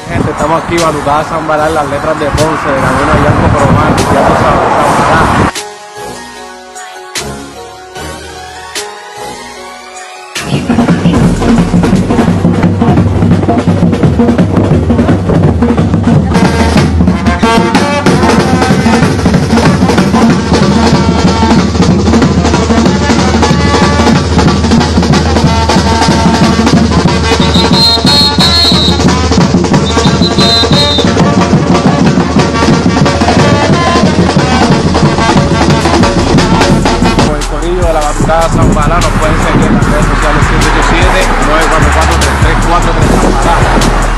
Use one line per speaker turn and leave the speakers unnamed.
Gente, estamos aquí, Batucada Zambalá, las letras de Ponce, de Camino a Yanco Promar, ya tú sabes, Zambalá. De la Batucada Zambalá, nos pueden seguir en las redes sociales 787-944-3343 Zambalá.